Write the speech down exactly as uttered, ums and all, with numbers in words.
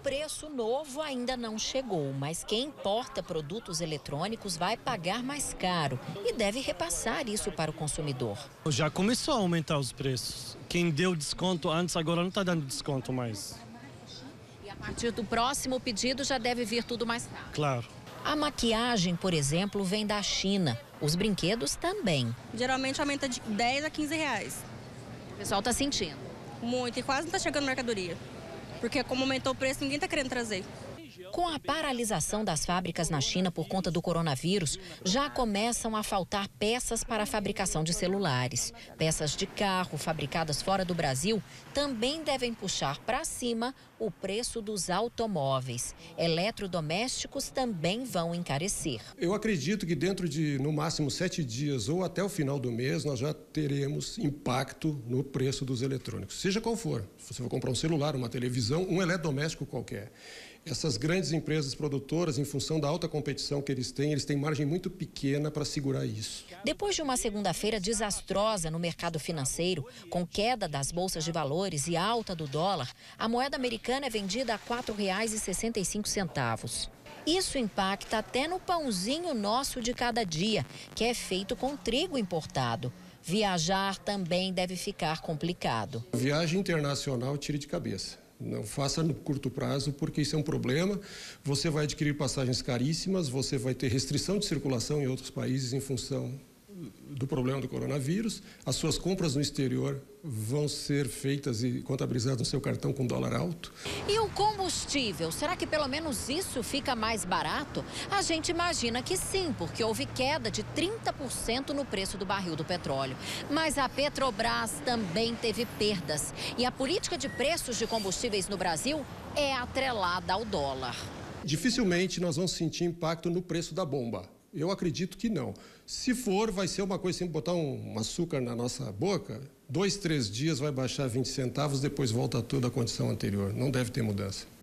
preço novo ainda não chegou, mas quem importa produtos eletrônicos vai pagar mais caro e deve repassar isso para o consumidor. Já começou a aumentar os preços. Quem deu desconto antes agora não está dando desconto mais. E a partir do próximo pedido já deve vir tudo mais caro. Claro. A maquiagem, por exemplo, vem da China. Os brinquedos também. Geralmente aumenta de dez a quinze reais. O pessoal está sentindo. Muito, e quase não está chegando mercadoria. Porque como aumentou o preço, ninguém está querendo trazer. Com a paralisação das fábricas na China por conta do coronavírus, já começam a faltar peças para a fabricação de celulares. Peças de carro fabricadas fora do Brasil também devem puxar para cima o preço dos automóveis. Eletrodomésticos também vão encarecer. Eu acredito que dentro de, no máximo, sete dias ou até o final do mês, nós já teremos impacto no preço dos eletrônicos. Seja qual for. Se você for comprar um celular, uma televisão, um eletrodoméstico qualquer. Essas grandes empresas produtoras, em função da alta competição que eles têm, eles têm margem muito pequena para segurar isso. Depois de uma segunda-feira desastrosa no mercado financeiro, com queda das bolsas de valores e alta do dólar, a moeda americana é vendida a quatro reais e sessenta e cinco centavos. Isso impacta até no pãozinho nosso de cada dia, que é feito com trigo importado. Viajar também deve ficar complicado. Viagem internacional, tire de cabeça. Não faça no curto prazo, porque isso é um problema. Você vai adquirir passagens caríssimas, você vai ter restrição de circulação em outros países em função do problema do coronavírus. As suas compras no exterior vão ser feitas e contabilizadas no seu cartão com dólar alto. E o combustível, será que pelo menos isso fica mais barato? A gente imagina que sim, porque houve queda de trinta por cento no preço do barril do petróleo. Mas a Petrobras também teve perdas. E a política de preços de combustíveis no Brasil é atrelada ao dólar. Dificilmente nós vamos sentir impacto no preço da bomba. Eu acredito que não. Se for, vai ser uma coisa, sempre botar um, um açúcar na nossa boca, dois, três dias vai baixar vinte centavos, depois volta a toda a condição anterior. Não deve ter mudança.